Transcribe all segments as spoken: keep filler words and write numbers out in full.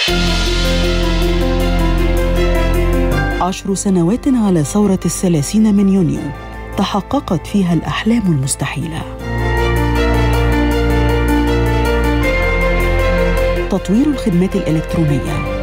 عشر سنوات على ثورة الثلاثين من يونيو تحققت فيها الأحلام المستحيلة. تطوير الخدمات الإلكترونية،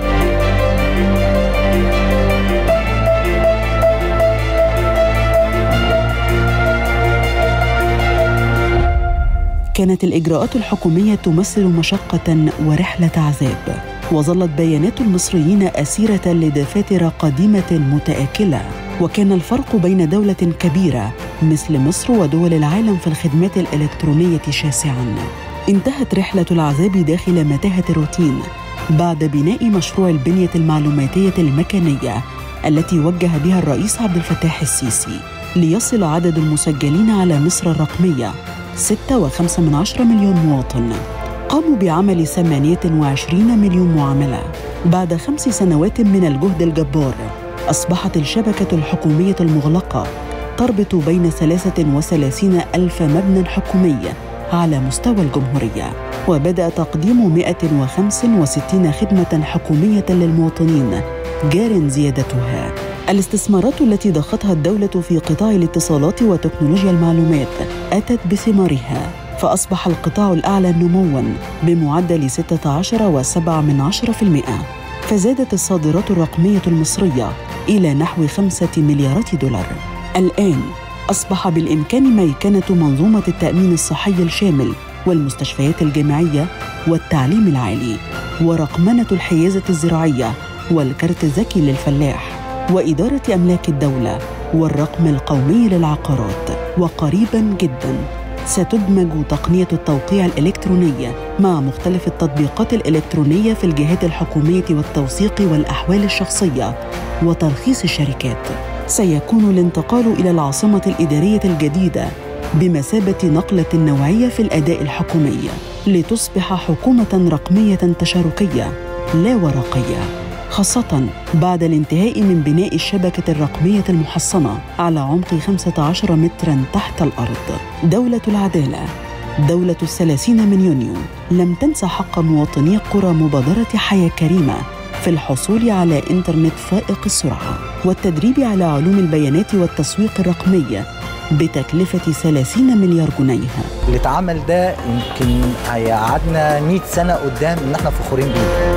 كانت الإجراءات الحكومية تمثل مشقة ورحلة عذاب، وظلت بيانات المصريين أسيرة لدفاتر قديمة متآكلة. وكان الفرق بين دولة كبيرة مثل مصر ودول العالم في الخدمات الإلكترونية شاسعاً. انتهت رحلة العذاب داخل متاهة الروتين بعد بناء مشروع البنية المعلوماتية المكانية التي وجه بها الرئيس عبد الفتاح السيسي، ليصل عدد المسجلين على مصر الرقمية ستة وخمسة من عشرة مليون مواطن. قاموا بعمل ثمانية وعشرين مليون معاملة. بعد خمس سنوات من الجهد الجبار، أصبحت الشبكة الحكومية المغلقة تربط بين ثلاثة وثلاثين ألف مبنى حكومي على مستوى الجمهورية، وبدأ تقديم مئة وخمسة وستين خدمة حكومية للمواطنين جار زيادتها. الاستثمارات التي ضختها الدولة في قطاع الاتصالات وتكنولوجيا المعلومات أتت بثمارها، فأصبح القطاع الأعلى نمواً بمعدل ستة عشر فاصلة سبعة من عشرة بالمئة، فزادت الصادرات الرقمية المصرية إلى نحو خمسة مليارات دولار. الآن أصبح بالإمكان ميكنة منظومة التأمين الصحي الشامل والمستشفيات الجامعية والتعليم العالي، ورقمنة الحيازة الزراعية والكرت الذكي للفلاح، وإدارة أملاك الدولة والرقم القومي للعقارات. وقريباً جداً ستدمج تقنية التوقيع الإلكتروني مع مختلف التطبيقات الإلكترونية في الجهات الحكومية والتوثيق والأحوال الشخصية وترخيص الشركات. سيكون الانتقال إلى العاصمة الإدارية الجديدة بمثابة نقلة نوعية في الأداء الحكومي، لتصبح حكومة رقمية تشاركية لا ورقية، خاصة بعد الانتهاء من بناء الشبكة الرقمية المحصنة على عمق خمسة عشر متراً تحت الأرض. دولة العدالة، دولة الثلاثين من يونيو، لم تنس حق مواطني قرى مبادرة حياة كريمة في الحصول على إنترنت فائق السرعة والتدريب على علوم البيانات والتسويق الرقمي بتكلفة ثلاثين مليار جنيه. اللي اتعمل ده يمكن هيقعدنا مئة سنة قدام إن احنا فخورين بيه.